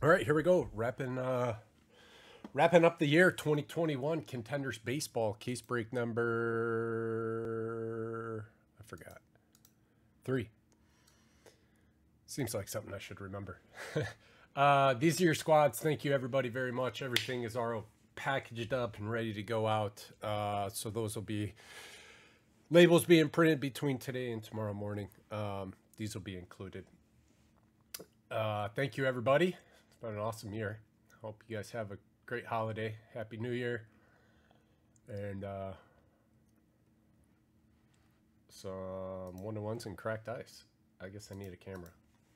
All right, here we go. Wrapping up the year 2021 Contenders baseball case break number, I forgot, 3. Seems like something I should remember. These are your squads. Thank you everybody very much. Everything is already packaged up and ready to go out. So those will be labels being printed between today and tomorrow morning. These will be included. Thank you everybody. It's been an awesome year. Hope you guys have a great holiday. Happy New Year. And some 1-to-1s and cracked ice. I guess I need a camera.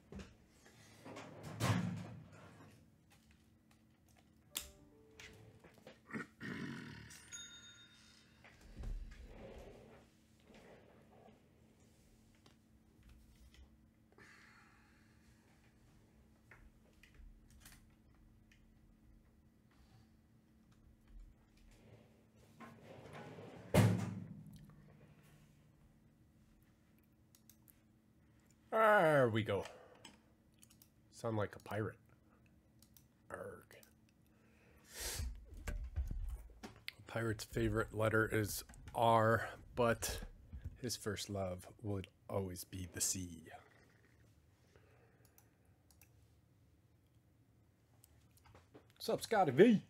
There we go. Sound like a pirate. Arg. A pirate's favorite letter is R, but his first love would always be the sea. What's up, Scotty V?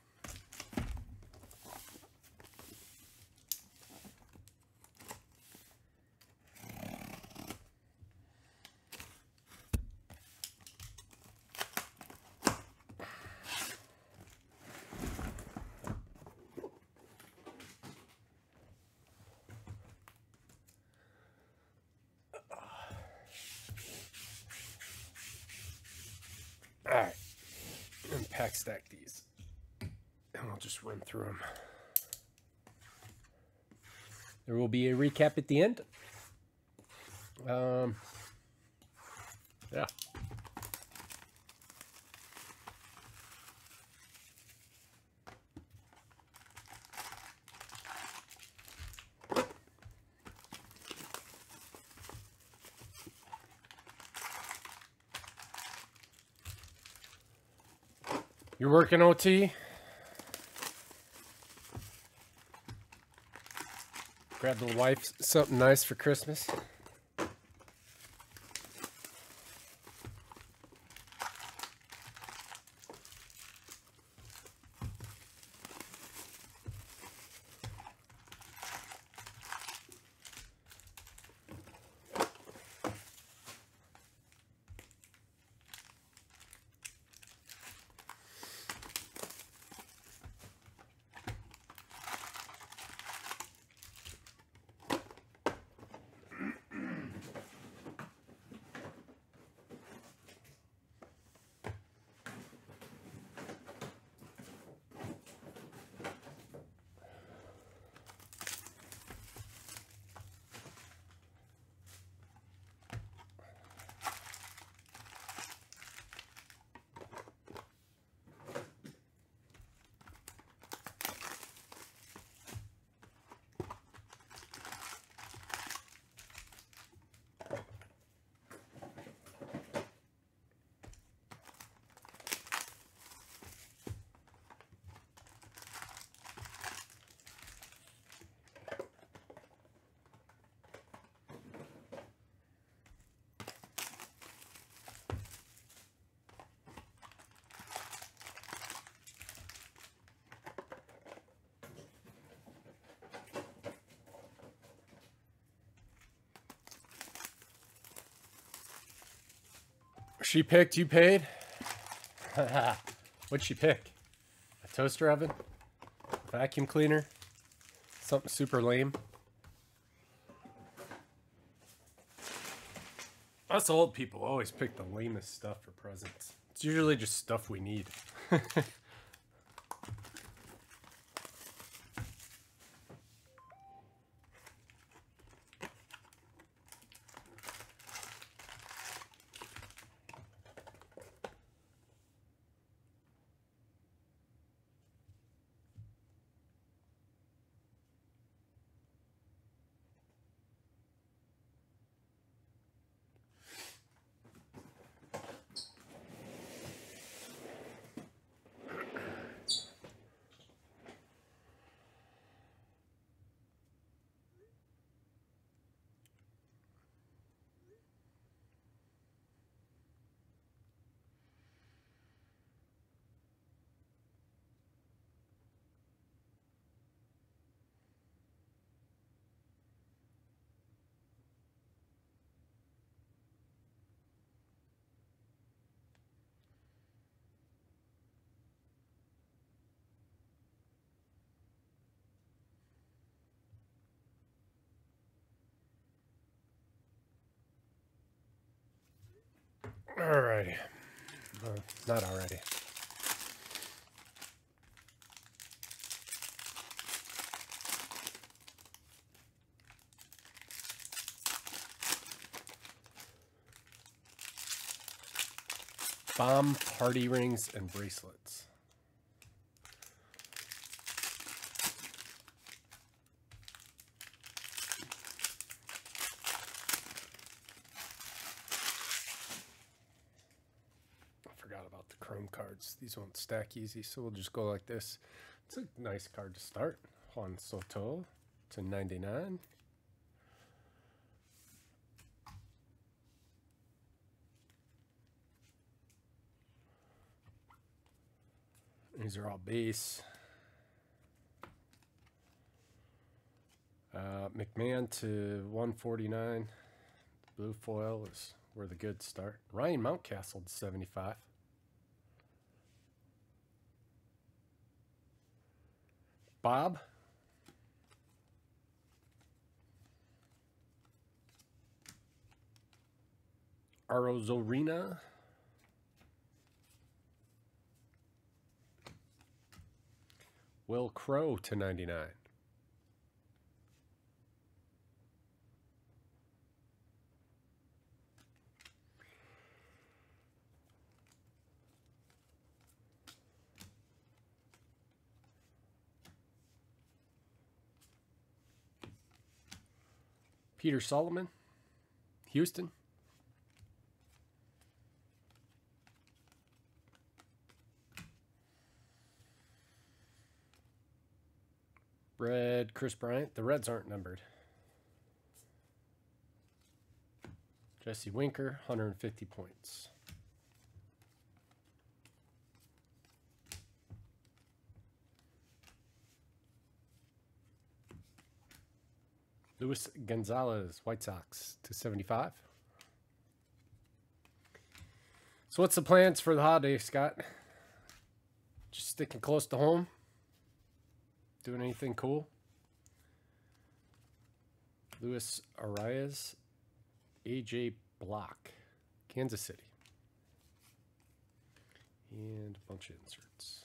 Alright, and pack stack these, and I'll just run through them. There will be a recap at the end. Yeah. You're working OT? Grab the wife something nice for Christmas. She picked, you paid? What'd she pick? A toaster oven? Vacuum cleaner? Something super lame? Us old people always pick the lamest stuff for presents. It's usually just stuff we need. Alrighty. Not already. Bomb party rings and bracelets. I forgot about the chrome cards. These won't stack easy, so we'll just go like this. It's a nice card to start. Juan Soto to 99. These are all base. McMahon to 149. Blue foil is where the goods start. Ryan Mountcastle to 75. Bob. Arozarena. Will Crow to 99. Peter Solomon, Houston. Red, Chris Bryant. The Reds aren't numbered. Jesse Winker, 150 points. Luis Gonzalez, White Sox, to 75. So what's the plans for the holiday, Scott? Just sticking close to home? Doing anything cool? Luis Arias, AJ Block, Kansas City. And a bunch of inserts.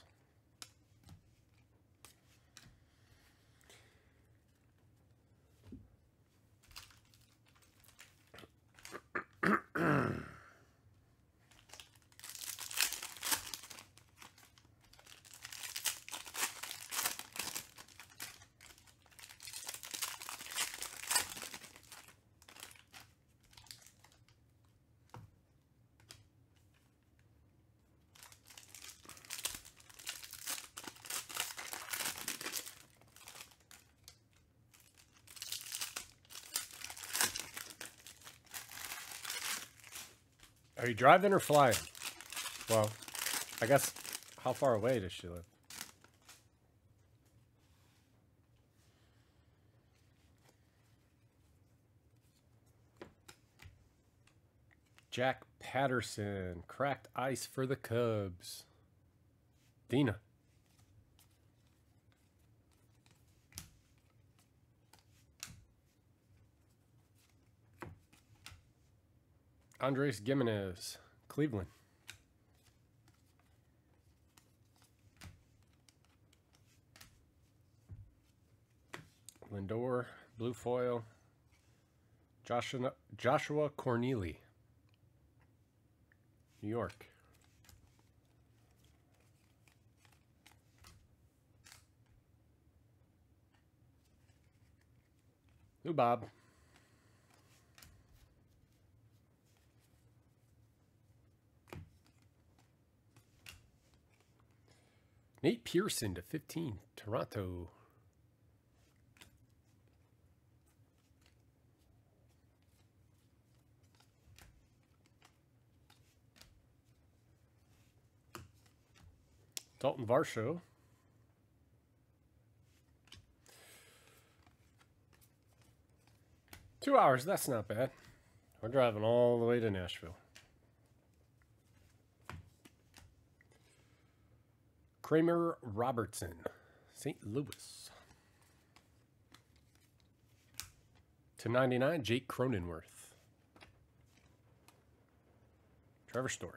Are you driving or flying? Well, I guess, how far away does she live? Jack Patterson, cracked ice for the Cubs. Dina. Andres Gimenez, Cleveland. Lindor, blue foil. Joshua Corneely, New York. Lou Bob. Nate Pearson to 15, Toronto. Dalton Varsho. Two hours, that's not bad. We're driving all the way to Nashville. Kramer Robertson, St. Louis. To 99, Jake Cronenworth. Trevor Story.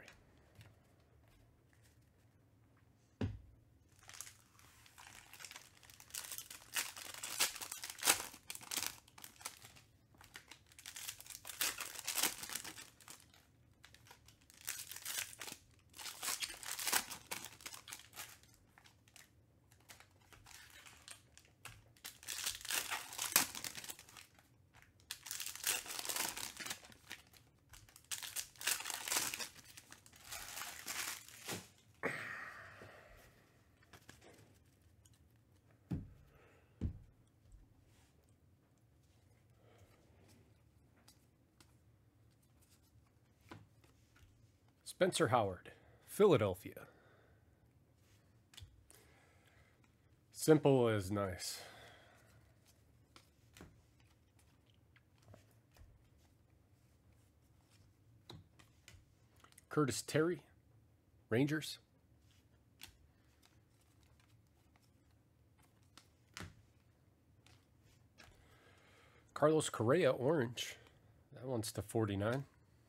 Spencer Howard, Philadelphia. Simple is nice. Curtis Terry, Rangers. Carlos Correa, orange. That one's to 49.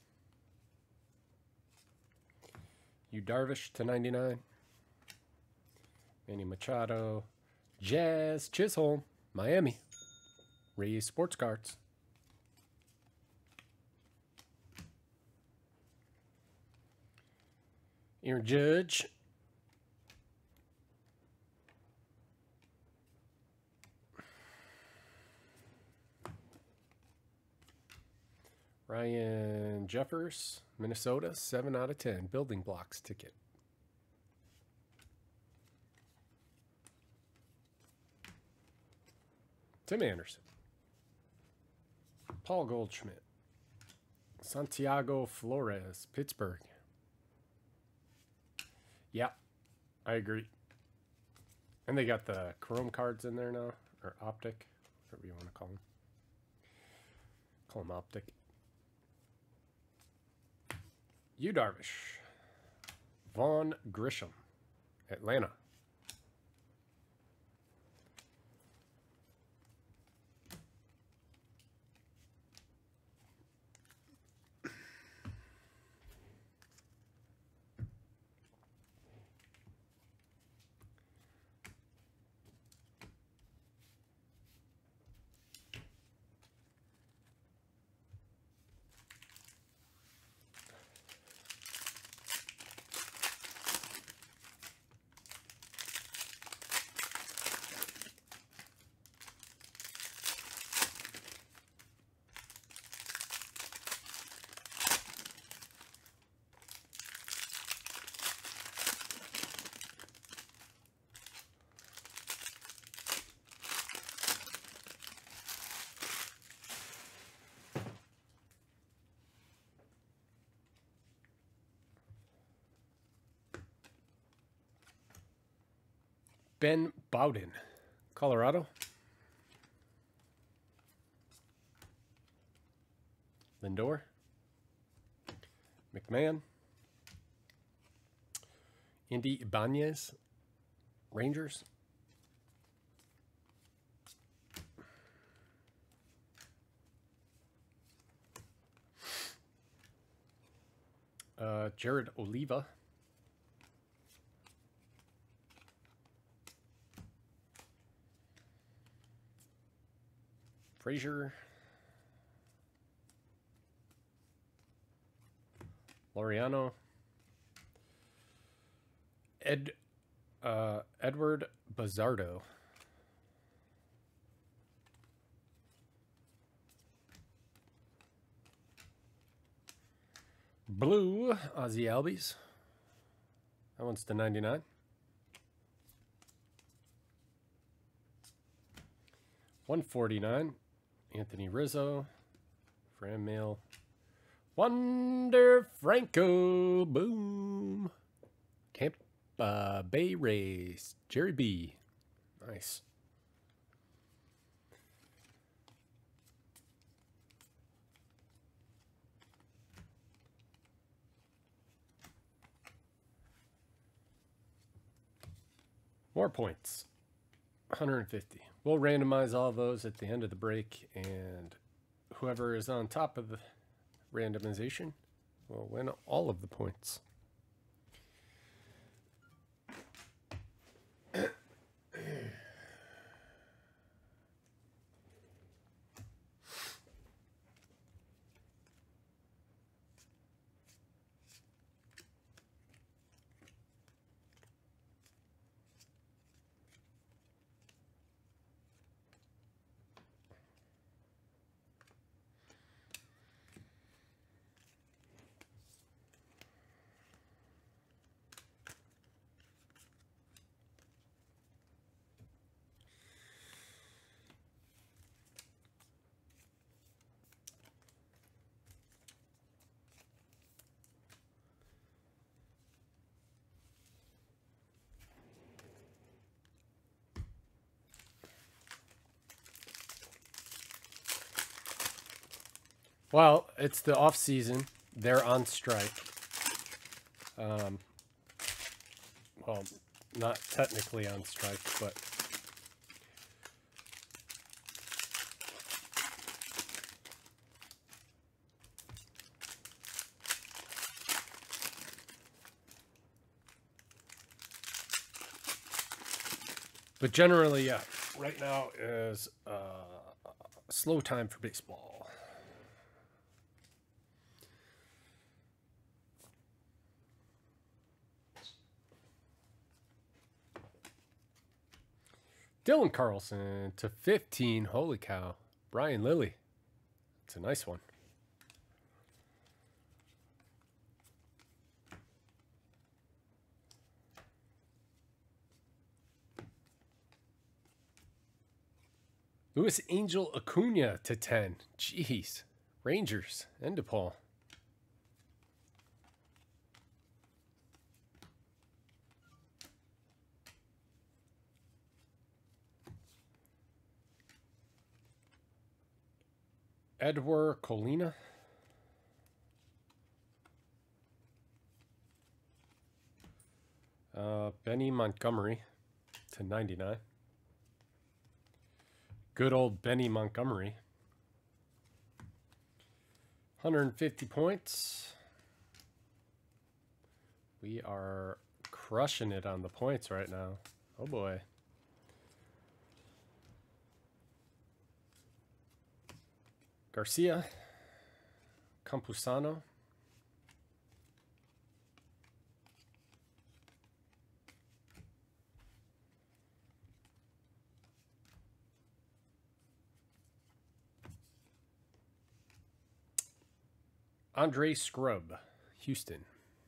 Yu Darvish to 99. Manny Machado. Jazz Chisholm, Miami. Rays Sports Cards. Aaron Judge. Ryan Jeffers, Minnesota, 7 out of 10. Building blocks ticket. Tim Anderson. Paul Goldschmidt. Santiago Flores, Pittsburgh. Yeah, I agree. And they got the chrome cards in there now, or optic, whatever you want to call them. Call them optic. Yu Darvish. Vaughn Grisham, Atlanta. Ben Bowden, Colorado. Lindor. McMahon. Andy Ibanez, Rangers. Jared Oliva. Frazier. Laureano. Edward Bazardo. Blue, Ozzie Albies. That one's to 99. $149. Anthony Rizzo. Fran Mail. Wander Franco. Boom. Tampa Bay Rays. Jerry B. Nice. More points. 150. We'll randomize all those at the end of the break, and whoever is on top of the randomization will win all of the points. Well, it's the off season. They're on strike. Well, not technically on strike, but generally, yeah. Right now is a slow time for baseball. Dylan Carlson to 15. Holy cow. Brian Lilly. It's a nice one. Luis Angel Acuna to 10. Jeez. Rangers. And DePaul. Edward Colina. Benny Montgomery to 99. Good old Benny Montgomery. 150 points. We are crushing it on the points right now. Oh boy. Garcia, Campusano, Andre Scrub, Houston.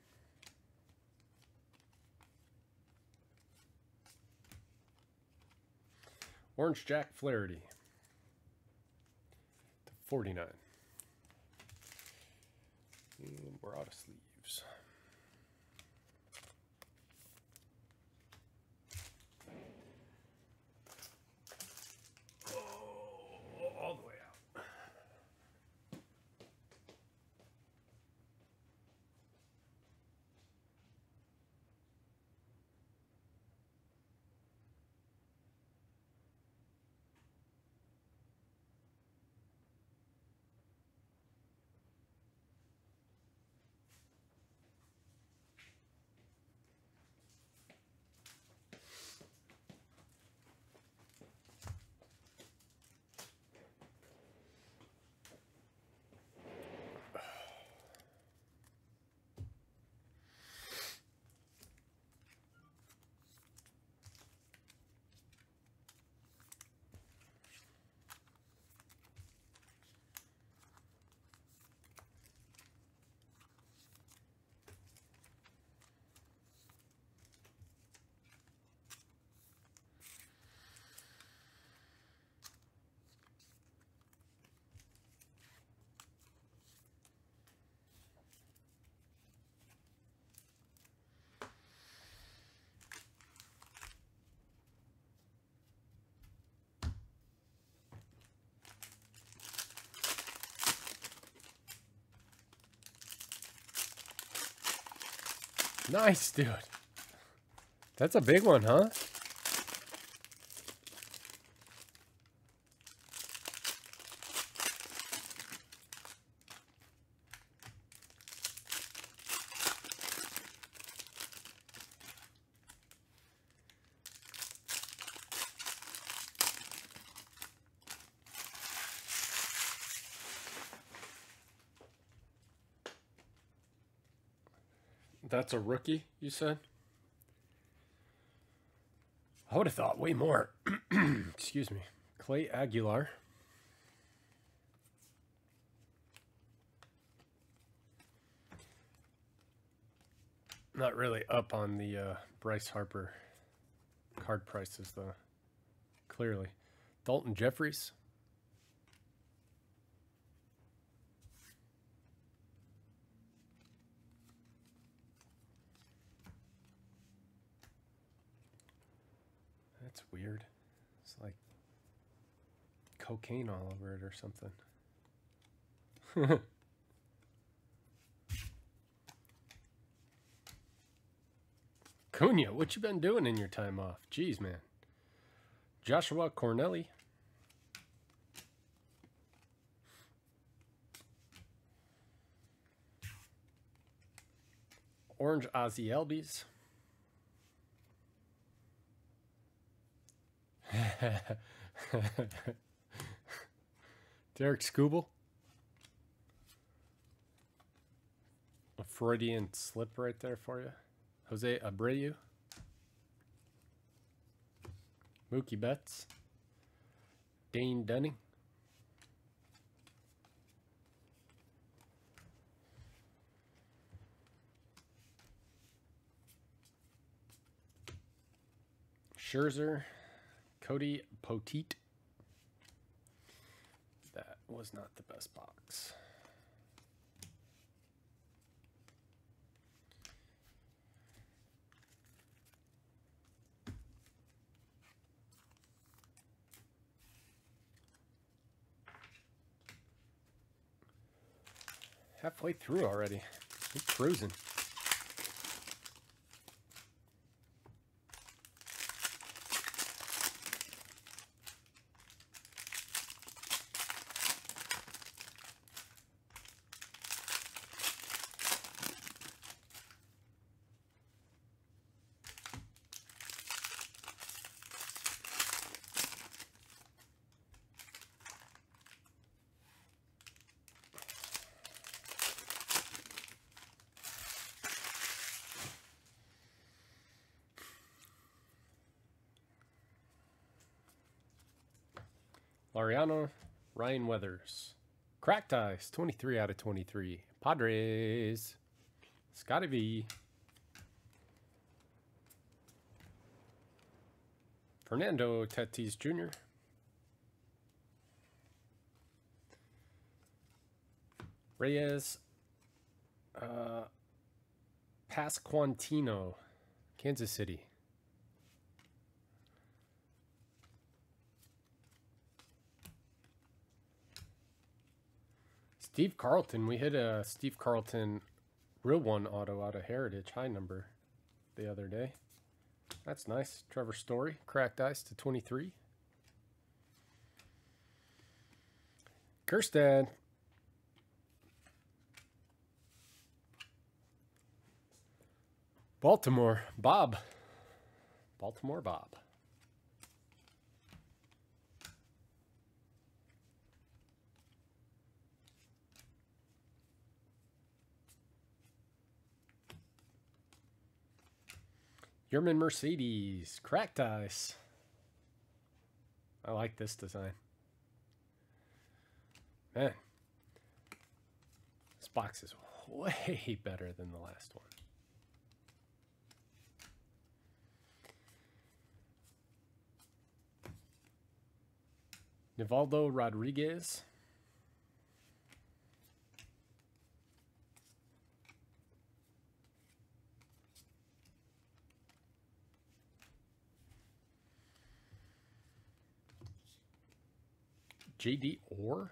Orange Jack Flaherty. 49. And we're out of sleeves. Oh, all the way out. Nice, dude. That's a big one, huh? That's a rookie, you said? I would have thought way more. Excuse me. Clay Aguilar. Not really up on the Bryce Harper card prices, though. Clearly. Dalton Jeffries. That's weird. It's like cocaine all over it or something. Cunha, what you been doing in your time off? Jeez, man. Joshua Cornelli. Orange Ozzy Albies. Derek Skubal. A Freudian slip right there for you. Jose Abreu. Mookie Betts. Dane Dunning. Scherzer. Cody Poteet. That was not the best box. Halfway through already. I'm cruising. Laureano, Ryan Weathers. Cracked Ice, 23 out of 23. Padres. Scotty V. Fernando Tatis Jr. Reyes. Pasquantino, Kansas City. Steve Carlton. We hit a Steve Carlton real one auto out of Heritage high number the other day. That's nice. Trevor Story. Cracked Ice to 23. Kirstad. Baltimore. Bob. Baltimore Bob. Yerman Mercedes. Cracked Ice. I like this design. Man. This box is way better than the last one. Nivaldo Rodriguez. J.D. Orr.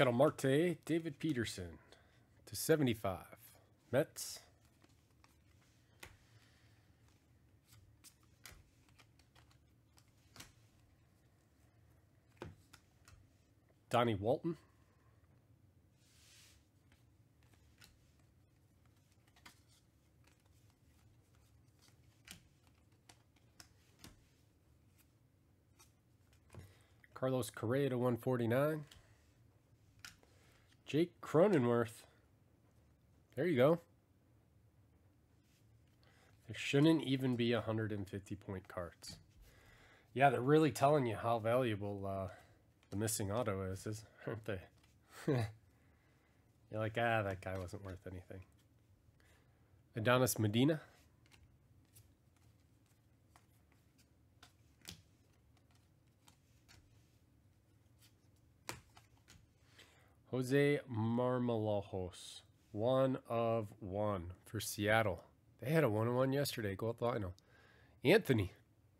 Kettle Marte, David Peterson to 75. Mets. Donnie Walton. Carlos Correa to 149. Jake Cronenworth. There you go. There shouldn't even be 150-point cards. Yeah, they're really telling you how valuable the missing auto is, aren't they? You're like, that guy wasn't worth anything. Adonis Medina. Jose Marmolojos, 1 of 1 for Seattle. They had a 1-1 yesterday. Go Lionel. Anthony.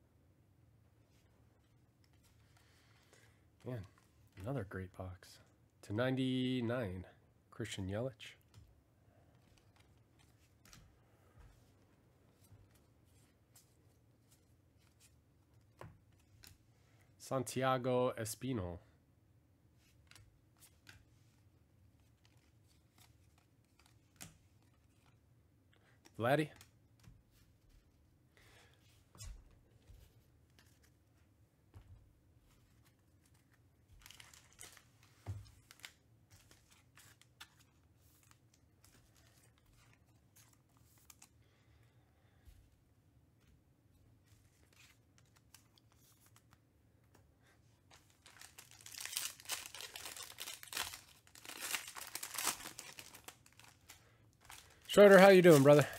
Man, another great box. To 99, Christian Yelich. Santiago Espino. Vladdy. Schroeder, how you doing, brother?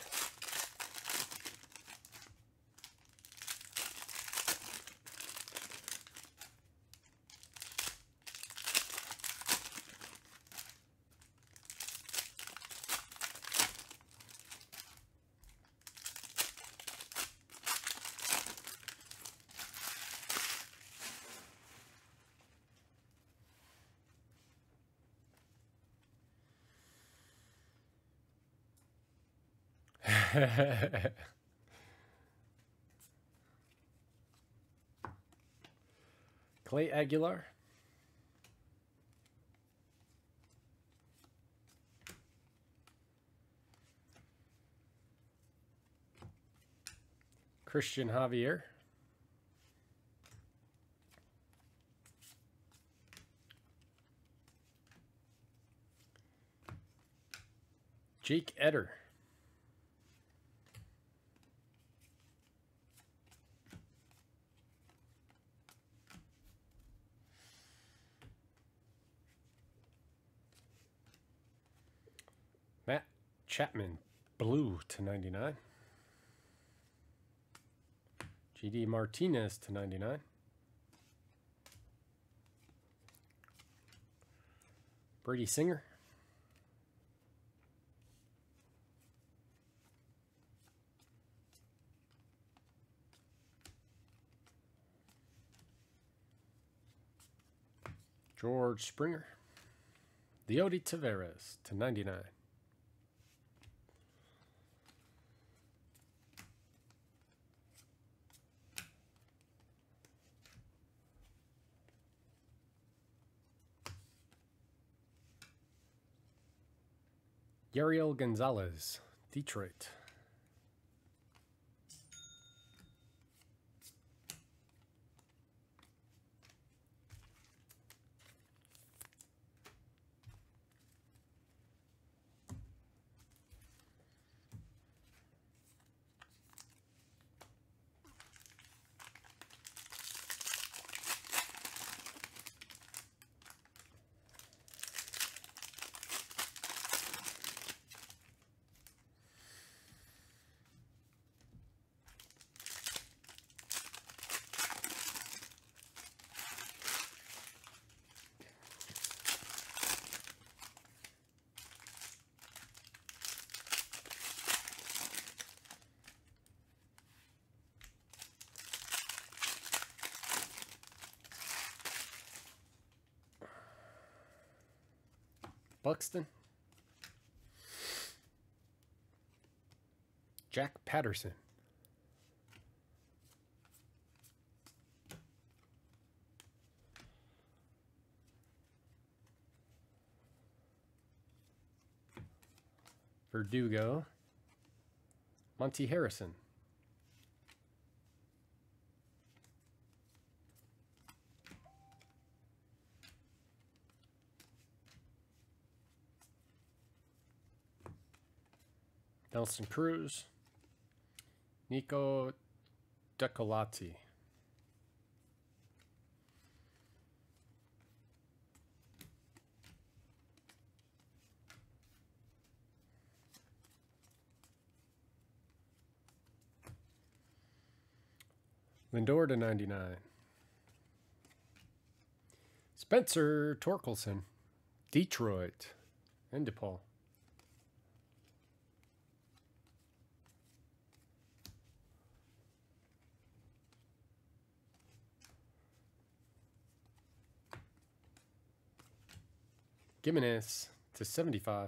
Clay Aguilar. Christian Javier. Jake Eder. Matt Chapman, blue to 99. GD Martinez to 99. Brady Singer. George Springer. Leody Taveras to 99. Yariel Gonzalez, Detroit. Buxton. Jack Patterson. Verdugo. Monty Harrison. Nelson Cruz. Nico Decolati. Lindor to 99. Spencer Torkelson. Detroit. And DePaul. Gimenez to 75.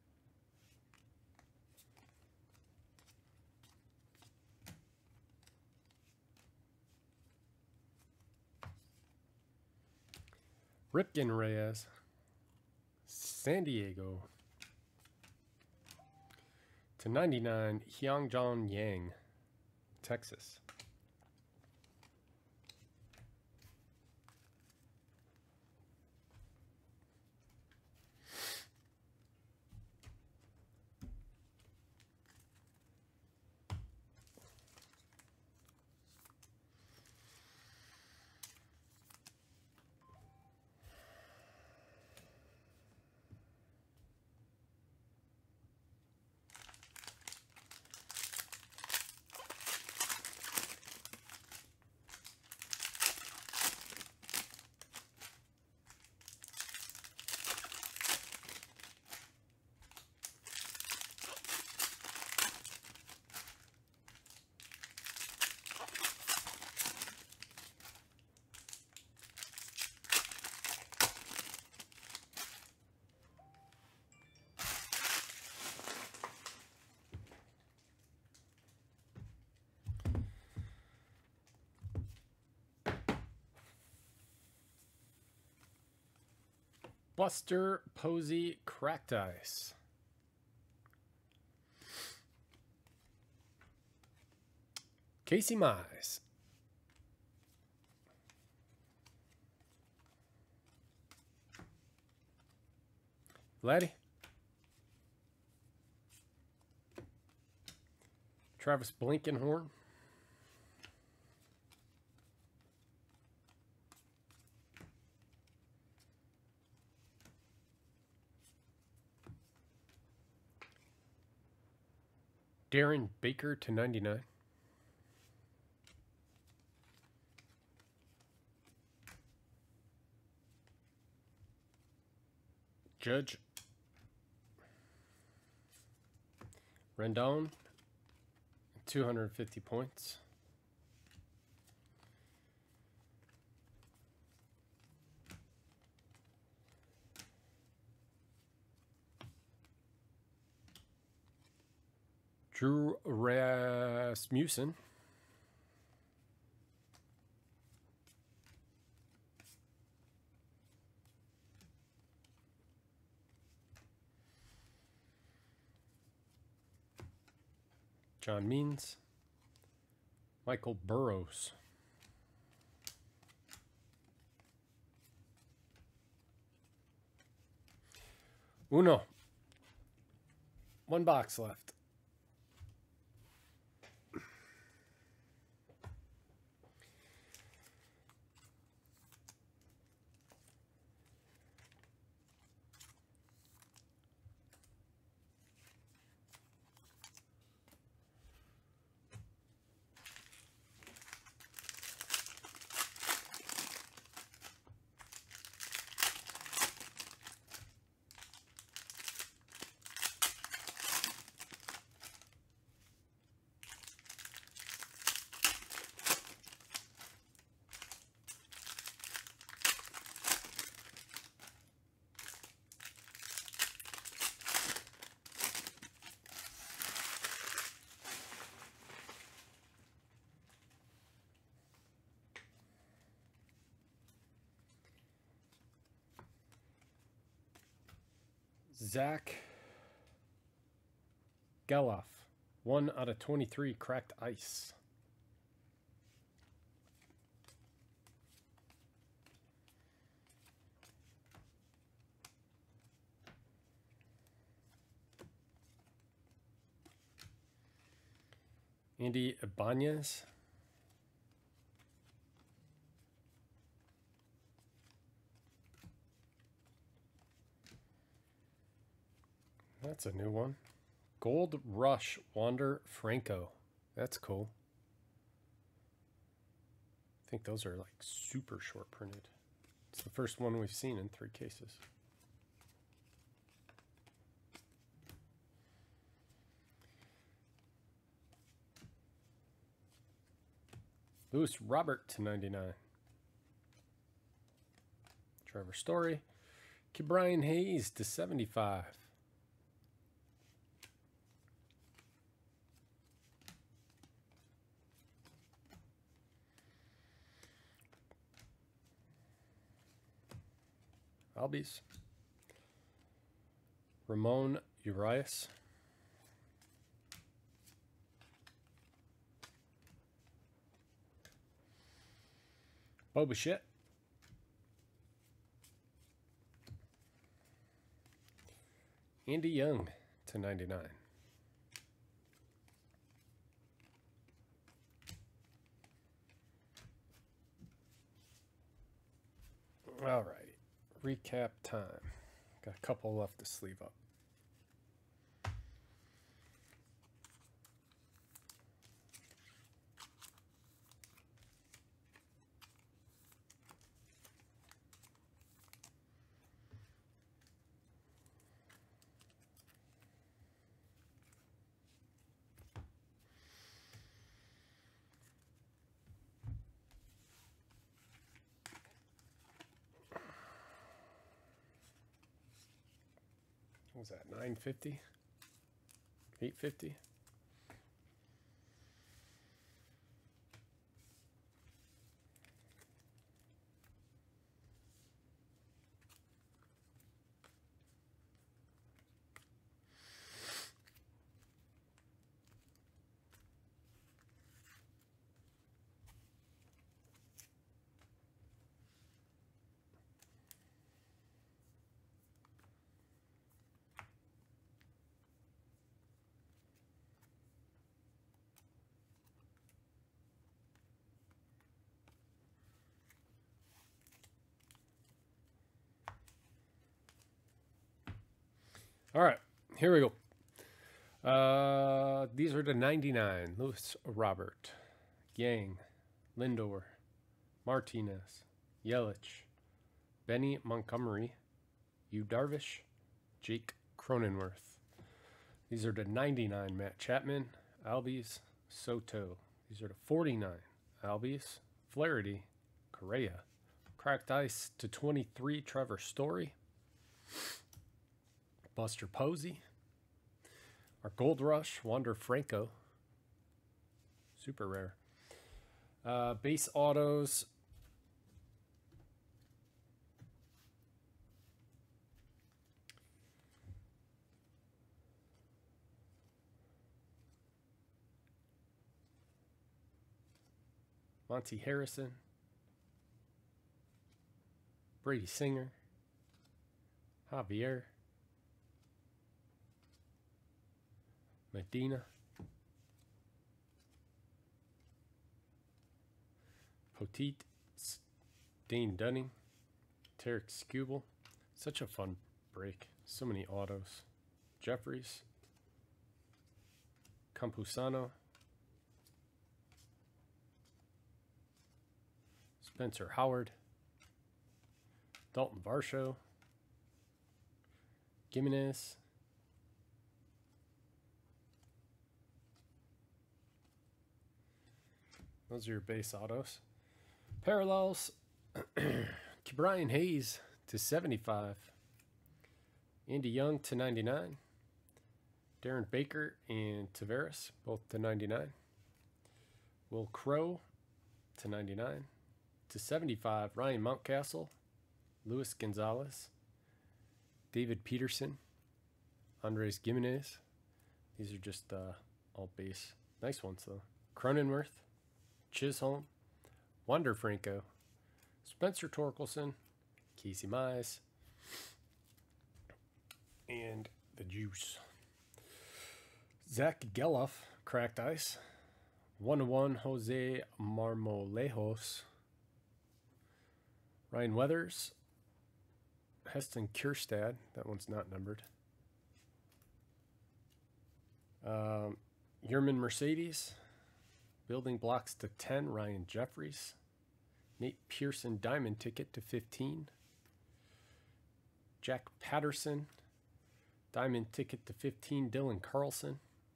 Ripken Reyes, San Diego. To 99, Hyungjong Yang, Texas. Buster Posey Cracked Ice. Casey Mize. Vladdy. Travis Blankenhorn. Darren Baker to 99. Judge. Rendon. 250 points. Drew Rasmussen. John Means. Michael Burrows. Uno. One box left. Zach Geloff, 1 out of 23, cracked ice. Andy Ibanez. That's a new one. Gold Rush, Wander Franco. That's cool. I think those are like super short printed. It's the first one we've seen in 3 cases. Lewis Robert to 99. Trevor Story. Brian Hayes to 75. Albies. Ramon Urias. Boba Shit. Andy Young to 99. All right. Recap time. Got a couple left to sleeve up. What was that, 950? 850? All right, here we go. These are the 99. Lewis Robert, Yang, Lindor, Martinez, Yelich, Benny Montgomery, Yu Darvish, Jake Cronenworth. These are the 99. Matt Chapman, Albies, Soto. These are the 49. Albies, Flaherty, Correa. Cracked ice to 23. Trevor Story. Buster Posey. Our Gold Rush, Wander Franco. Super rare. Base autos. Monty Harrison. Brady Singer. Javier. Medina. Poteet. Dane Dunning. Tarek Skubal. Such a fun break. So many autos. Jeffries. Campusano. Spencer Howard. Dalton Varsho. Gimenez. Those are your base autos. Parallels. Brian Hayes to 75. Andy Young to 99. Darren Baker and Tavares, both to 99. Will Crow to 99. To 75, Ryan Mountcastle, Luis Gonzalez, David Peterson, Andres Gimenez. These are just all base. Nice ones, though. Cronenworth, Chisholm, Wander Franco, Spencer Torkelson, Casey Mize, and the Juice. Zach Geloff, Cracked Ice. 1-1, Jose Marmolejos. Ryan Weathers. Heston Kierstad. That one's not numbered. Yerman Mercedes. Building blocks to 10, Ryan Jeffries. Nate Pearson diamond ticket to 15. Jack Patterson. Diamond ticket to 15, Dylan Carlson.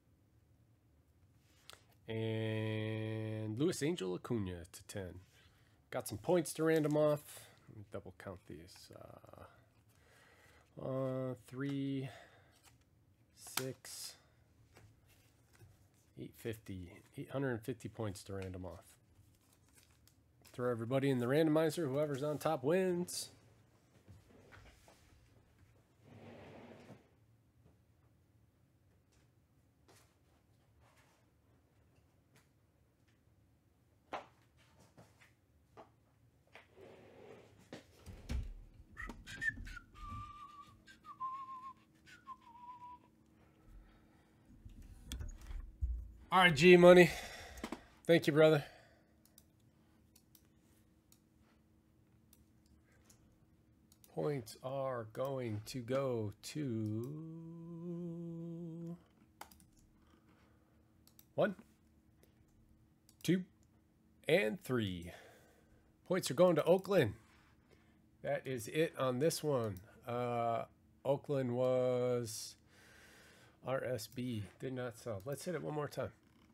And Luis Angel Acuna to 10. Got some points to random off. Let me double count these. 3, 6, 850. 850 points to random off. Throw everybody in the randomizer. Whoever's on top wins. All right, G Money. Thank you, brother. Points are going to go to 1, 2, and 3. Points are going to Oakland. That is it on this one. Oakland was RSB. Did not sell. Let's hit it one more time.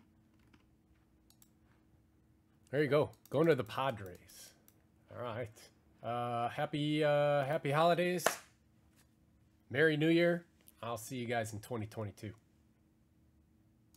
There you go. Going to the Padres. All right. Happy holidays. Merry New Year. I'll see you guys in 2022.